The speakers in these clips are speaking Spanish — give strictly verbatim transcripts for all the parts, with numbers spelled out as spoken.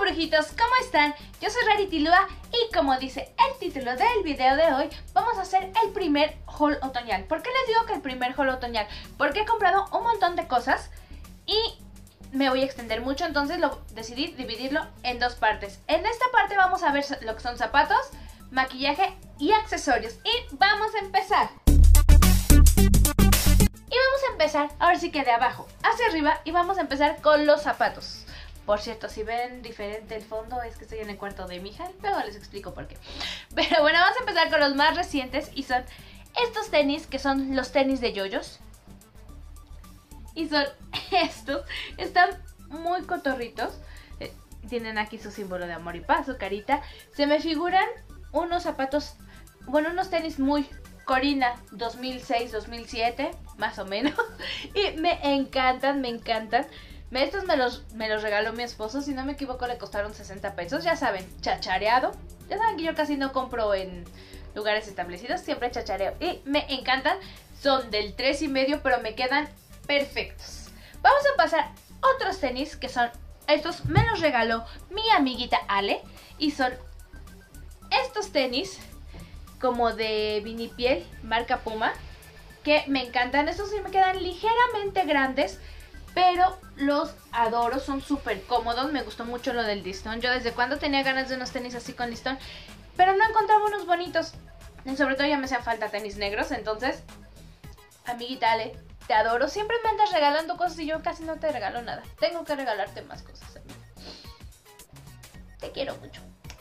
brujitos, ¿cómo están? Yo soy Rarity Lua y como dice el título del video de hoy, vamos a hacer el primer haul otoñal. ¿Por qué les digo que el primer haul otoñal? Porque he comprado un montón de cosas y me voy a extender mucho, entonces lo, decidí dividirlo en dos partes. En esta parte vamos a ver lo que son zapatos, maquillaje y accesorios. Y vamos a empezar. Y vamos a empezar, ahora sí que de abajo hacia arriba, y vamos a empezar con los zapatos. Por cierto, si ven diferente el fondo es que estoy en el cuarto de mi hija, luego les explico por qué. Pero bueno, vamos a empezar con los más recientes y son estos tenis, que son los tenis de yoyos. Y son estos, están muy cotorritos, eh, tienen aquí su símbolo de amor y paz, su carita. Se me figuran unos zapatos, bueno, unos tenis muy Corina dos mil seis dos mil siete, más o menos. Y me encantan, me encantan. Estos me los, me los regaló mi esposo, si no me equivoco le costaron sesenta pesos. Ya saben, chachareado. Ya saben que yo casi no compro en lugares establecidos, siempre chachareo. Y me encantan, son del tres y medio, pero me quedan perfectos. Vamos a pasar otros tenis, que son estos, me los regaló mi amiguita Ale. Y son estos tenis como de vinipiel, marca Puma, que me encantan. Estos sí me quedan ligeramente grandes, pero los adoro, son súper cómodos. Me gustó mucho lo del listón. Yo desde cuando tenía ganas de unos tenis así con listón, pero no encontraba unos bonitos. Y sobre todo ya me hacían falta tenis negros. Entonces, amiguita Ale, te adoro. Siempre me andas regalando cosas y yo casi no te regalo nada. Tengo que regalarte más cosas, amiga. Te quiero mucho.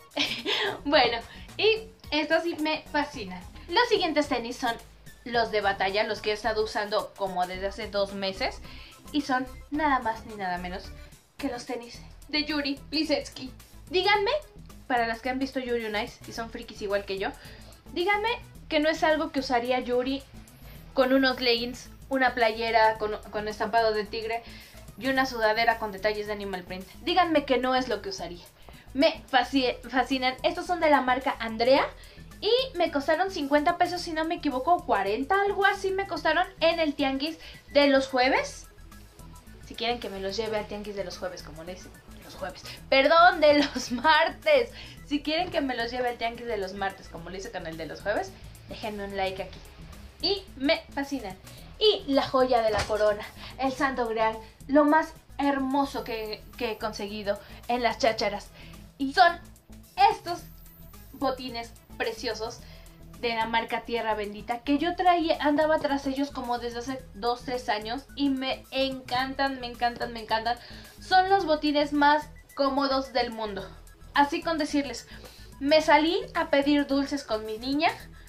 Bueno, y estos sí me fascinan. Los siguientes tenis son los de batalla, los que he estado usando como desde hace dos meses. Y son nada más ni nada menos que los tenis de Yuri Plisetski. Díganme, para las que han visto Yuri on Ice y son frikis igual que yo, díganme que no es algo que usaría Yuri con unos leggings, una playera con, con estampado de tigre y una sudadera con detalles de animal print. Díganme que no es lo que usaría. Me fascinan. Estos son de la marca Andrea y me costaron cincuenta pesos, si no me equivoco, cuarenta, algo así me costaron en el tianguis de los jueves. Si quieren que me los lleve al tianguis de los jueves, como les dicen, los jueves, perdón, de los martes. Si quieren que me los lleve al tianguis de los martes, como lo hice con el de los jueves, déjenme un like aquí. Y me fascinan. Y la joya de la corona, el santo grial, lo más hermoso que, que he conseguido en las chácharas. Y son estos botines preciosos de la marca Tierra Bendita, que yo traía, andaba tras ellos como desde hace dos, tres años y me encantan, me encantan, me encantan. Son los botines más cómodos del mundo. Así con decirles, me salí a pedir dulces con mi niña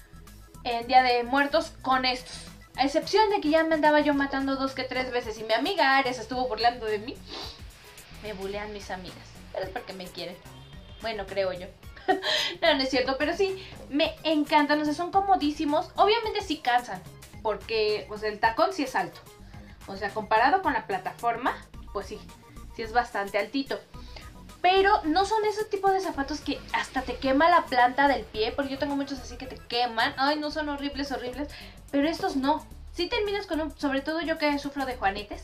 en Día de Muertos con estos. A excepción de que ya me andaba yo matando dos que tres veces y mi amiga Ares estuvo burlando de mí. Me bulean mis amigas, pero es porque me quieren. Bueno, creo yo. No, no es cierto, pero sí, me encantan, o sea, son comodísimos. Obviamente sí cansan, porque o sea, el tacón sí es alto. O sea, comparado con la plataforma, pues sí, sí es bastante altito. Pero no son ese tipo de zapatos que hasta te quema la planta del pie, porque yo tengo muchos así que te queman. Ay, no, son horribles, horribles. Pero estos no. Sí terminas con un, sobre todo yo que sufro de juanetes,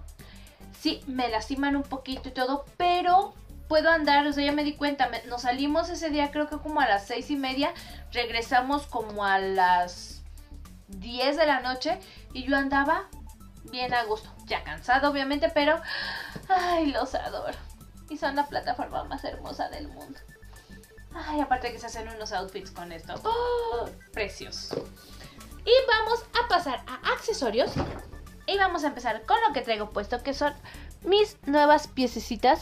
sí me lastiman un poquito y todo, pero puedo andar, o sea, ya me di cuenta, me, nos salimos ese día creo que como a las seis y media, regresamos como a las diez de la noche y yo andaba bien a gusto, ya cansado obviamente, pero ay, los adoro. Y son la plataforma más hermosa del mundo. Ay, aparte que se hacen unos outfits con esto, oh, precioso. Y vamos a pasar a accesorios y vamos a empezar con lo que traigo puesto, que son mis nuevas piececitas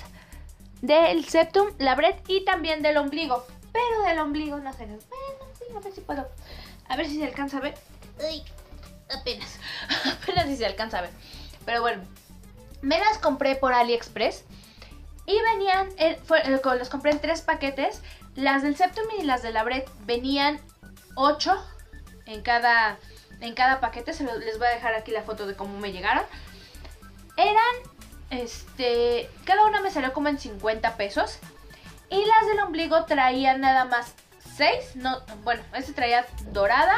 del septum, la bret y también del ombligo. Pero del ombligo no sé. Bueno, sí, a ver si puedo. A ver si se alcanza a ver. Uy, apenas. Apenas si se alcanza a ver. Pero bueno, me las compré por AliExpress. Y venían, el, fue, el, los compré en tres paquetes. Las del septum y las de la bret venían ocho en cada, en cada paquete. Se lo, les voy a dejar aquí la foto de cómo me llegaron. Eran... Este, cada una me salió como en cincuenta pesos. Y las del ombligo traían nada más seis. No, bueno, este traía dorada,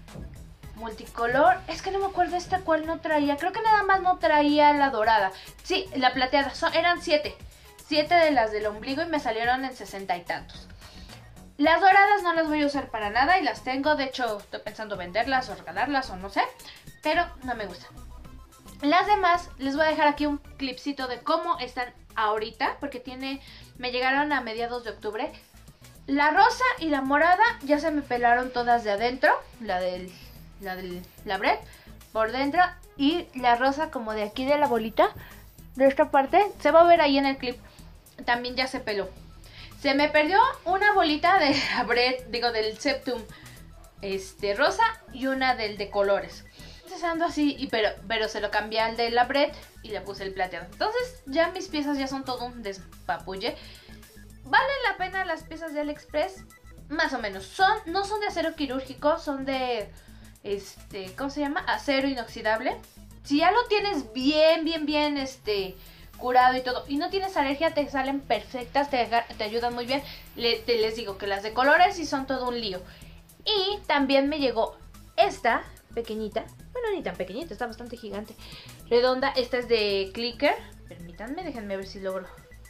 multicolor. Es que no me acuerdo esta cuál no traía. Creo que nada más no traía la dorada. Sí, la plateada. Son, eran siete. siete de las del ombligo y me salieron en sesenta y tantos. Las doradas no las voy a usar para nada y las tengo, de hecho estoy pensando venderlas o regalarlas o no sé, pero no me gustan. Las demás les voy a dejar aquí un clipcito de cómo están ahorita, porque tiene, me llegaron a mediados de octubre. La rosa y la morada ya se me pelaron todas de adentro, la del, la del labret por dentro, y la rosa como de aquí de la bolita, de esta parte, se va a ver ahí en el clip, también ya se peló. Se me perdió una bolita de labret, digo del septum este, rosa y una del de colores. Entonces ando así, y pero, pero se lo cambié al de labret y le puse el plateado. Entonces ya mis piezas ya son todo un despapulle. ¿Valen la pena las piezas de AliExpress? Más o menos. Son, no son de acero quirúrgico, son de, este, ¿cómo se llama? Acero inoxidable. Si ya lo tienes bien, bien, bien, este... curado y todo, y no tienes alergia, te salen perfectas, te, te ayudan muy bien. Le, te, les digo que las de colores sí son todo un lío. Y también me llegó esta pequeñita, bueno, ni tan pequeñita, está bastante gigante, redonda. Esta es de Clicker, permítanme, déjenme ver si logro.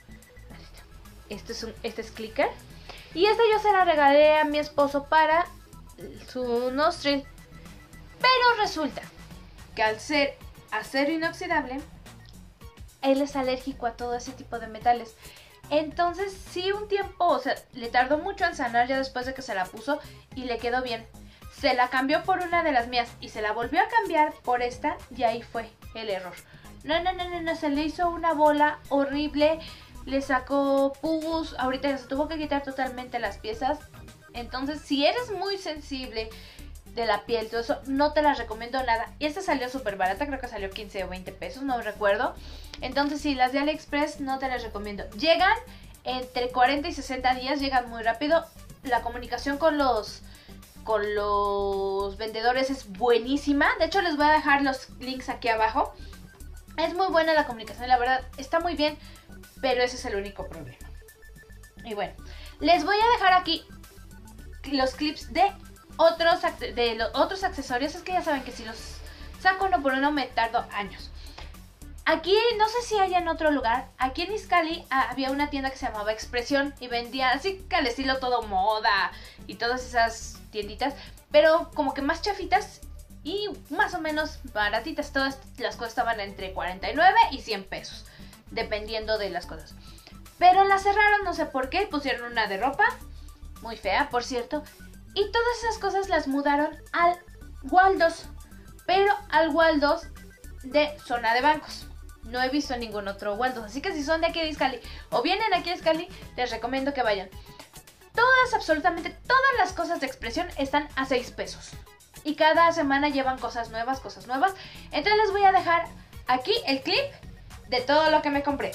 Este es, un, este es Clicker, y esta yo se la regalé a mi esposo para su nostril, pero resulta que al ser acero inoxidable, él es alérgico a todo ese tipo de metales. Entonces sí, un tiempo, o sea, le tardó mucho en sanar ya después de que se la puso y le quedó bien. Se la cambió por una de las mías y se la volvió a cambiar por esta y ahí fue el error. No, no, no, no, no, se le hizo una bola horrible, le sacó pus, ahorita ya se tuvo que quitar totalmente las piezas. Entonces si eres muy sensible de la piel, todo eso, no te las recomiendo nada. Y esta salió súper barata, creo que salió quince o veinte pesos, no recuerdo. Entonces sí, las de AliExpress no te las recomiendo. Llegan entre cuarenta y sesenta días, llegan muy rápido. La comunicación con los con los vendedores es buenísima. De hecho les voy a dejar los links aquí abajo. Es muy buena la comunicación, la verdad, está muy bien, pero ese es el único problema. Y bueno, les voy a dejar aquí los clips de otros, de los otros accesorios. Es que ya saben que si los saco uno por uno me tardo años. Aquí, no sé si hay en otro lugar, aquí en Izcalli había una tienda que se llamaba Expresión y vendía así que al estilo todo moda y todas esas tienditas, pero como que más chafitas y más o menos baratitas. Todas las cosas estaban entre cuarenta y nueve y cien pesos, dependiendo de las cosas. Pero la cerraron, no sé por qué, pusieron una de ropa, muy fea por cierto, y todas esas cosas las mudaron al Waldos, pero al Waldos de zona de bancos. No he visto ningún otro Waldos, así que si son de aquí de Izcalli o vienen aquí a Izcalli, les recomiendo que vayan. Todas, absolutamente todas las cosas de Expresión están a seis pesos. Y cada semana llevan cosas nuevas, cosas nuevas. Entonces les voy a dejar aquí el clip de todo lo que me compré.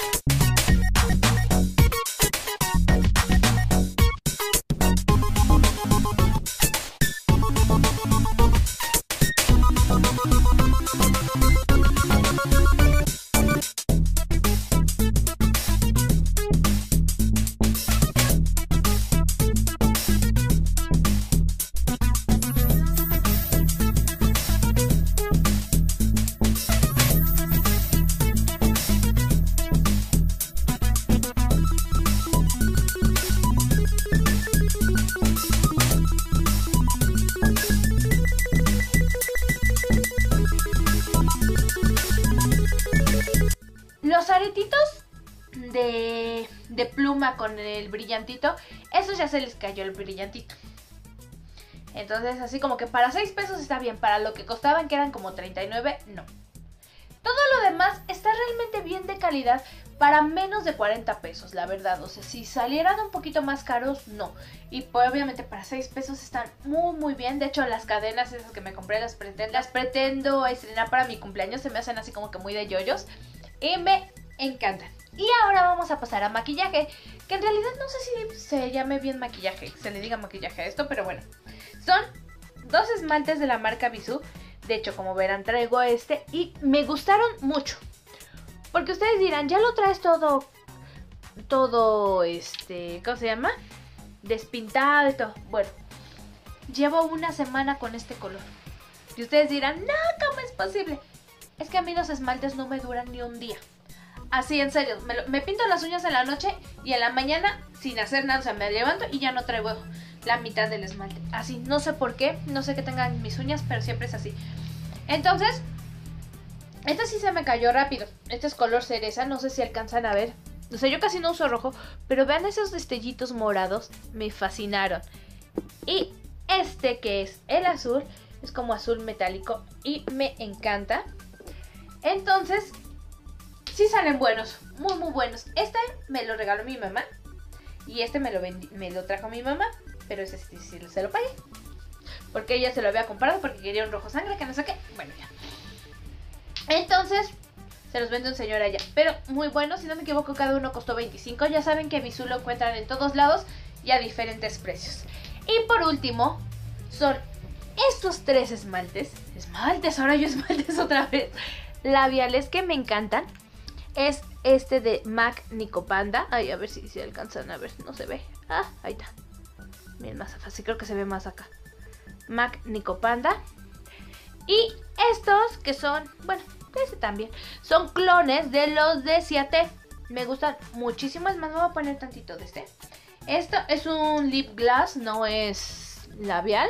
Los aretitos de, de pluma con el brillantito, esos ya se les cayó el brillantito. Entonces así como que para seis pesos está bien, para lo que costaban que eran como treinta y nueve, no. Todo lo demás está realmente bien de calidad para menos de cuarenta pesos, la verdad. O sea, si salieran un poquito más caros, no. Y pues obviamente para seis pesos están muy muy bien. De hecho las cadenas esas que me compré las pretendo, las pretendo estrenar para mi cumpleaños. Se me hacen así como que muy de yoyos y me encantan. Y ahora vamos a pasar a maquillaje, que en realidad no sé si se llame bien maquillaje, se le diga maquillaje a esto, pero bueno. Son dos esmaltes de la marca Bisú. De hecho, como verán, traigo este y me gustaron mucho. Porque ustedes dirán, ya lo traes todo, todo, este, ¿cómo se llama? Despintado y todo. Bueno, llevo una semana con este color. Y ustedes dirán, no, ¿cómo es posible? Es que a mí los esmaltes no me duran ni un día. Así, en serio, me, lo, me pinto las uñas en la noche y en la mañana sin hacer nada, o sea, me levanto y ya no traigo la mitad del esmalte. Así, no sé por qué, no sé qué tengan mis uñas, pero siempre es así. Entonces, este sí se me cayó rápido. Este es color cereza, no sé si alcanzan a ver. O sea, yo casi no uso rojo, pero vean esos destellitos morados, me fascinaron. Y este que es el azul, es como azul metálico y me encanta. Entonces, sí salen buenos, muy muy buenos. Este me lo regaló mi mamá y este me lo, vendí, me lo trajo mi mamá, pero ese sí, sí se lo pagué. Porque ella se lo había comprado porque quería un rojo sangre, que no sé qué. Bueno, ya. Entonces, se los vende un señor allá. Pero muy bueno, si no me equivoco, cada uno costó veinticinco. Ya saben que Bisú lo encuentran en todos lados y a diferentes precios. Y por último, son estos tres esmaltes. Esmaltes, ahora yo esmaltes otra vez. Labiales que me encantan. Es este de MAC Nicopanda. Ay, a ver si, si alcanzan a ver. No se ve. Ah, ahí está. Miren, más fácil. Creo que se ve más acá. MAC Nicopanda. Y estos que son, bueno, este también, son clones de los de Ciate. Me gustan muchísimo. Es más, me voy a poner tantito de este. Esto es un lip gloss, no es labial.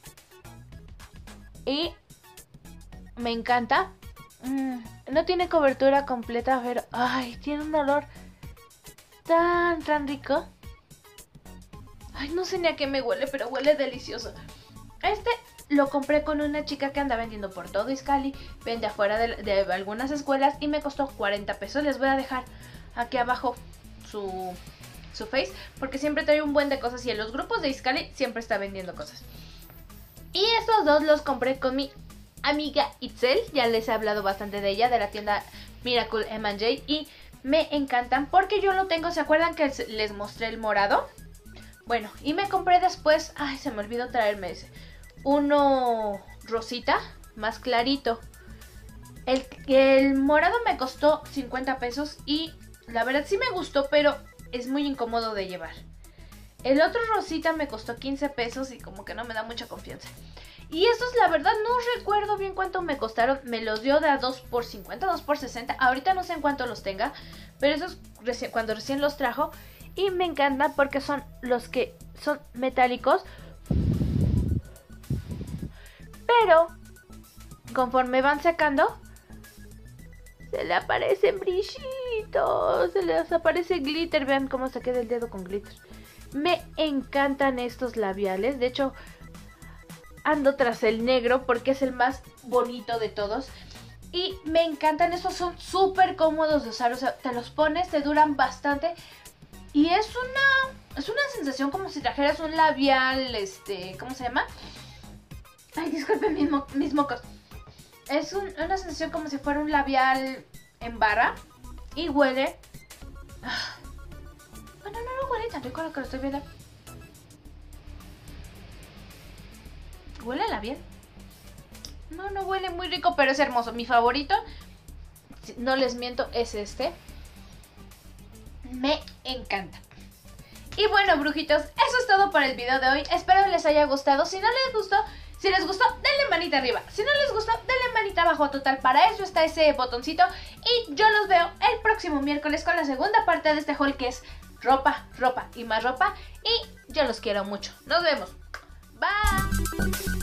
Y me encanta. Mm, no tiene cobertura completa, pero ay, tiene un olor tan, tan rico. Ay, no sé ni a qué me huele, pero huele delicioso. Este lo compré con una chica que anda vendiendo por todo Izcalli. Vende afuera de, de algunas escuelas y me costó cuarenta pesos. Les voy a dejar aquí abajo su, su face, porque siempre trae un buen de cosas y en los grupos de Izcalli siempre está vendiendo cosas. Y estos dos los compré con mi amiga Itzel. Ya les he hablado bastante de ella, de la tienda Miracle M and J, y me encantan porque yo lo tengo. ¿Se acuerdan que les mostré el morado? Bueno, y me compré después, ay, se me olvidó traerme ese, uno rosita, más clarito. El, el morado me costó cincuenta pesos y la verdad sí me gustó, pero es muy incómodo de llevar. El otro rosita me costó quince pesos y como que no me da mucha confianza. Y estos la verdad no recuerdo bien cuánto me costaron. Me los dio de a dos por cincuenta, dos por sesenta. Ahorita no sé en cuánto los tenga, pero esos reci- cuando recién los trajo. Y me encantan porque son los que son metálicos, pero conforme van secando se le aparecen brillitos, se les aparece glitter. Vean cómo se queda el dedo con glitter. Me encantan estos labiales. De hecho, ando tras el negro porque es el más bonito de todos. Y me encantan, estos son súper cómodos de usar. O sea, te los pones, te duran bastante. Y es una, es una sensación como si trajeras un labial, este, ¿cómo se llama? Ay, disculpen mis, mo mis mocos. Es un, una sensación como si fuera un labial en barra. Y huele... Ah, bueno, no, no huele tan rico lo que lo estoy viendo. ¿Huele a labial? No, no huele muy rico, pero es hermoso. Mi favorito, no les miento, es este. Me encanta. Y bueno, brujitos, eso es todo por el video de hoy. Espero les haya gustado. Si no les gustó, si les gustó, denle manita arriba. Si no les gustó, denle manita abajo. Total, para eso está ese botoncito. Y yo los veo el próximo miércoles con la segunda parte de este haul, que es ropa, ropa y más ropa. Y yo los quiero mucho. Nos vemos. Bye.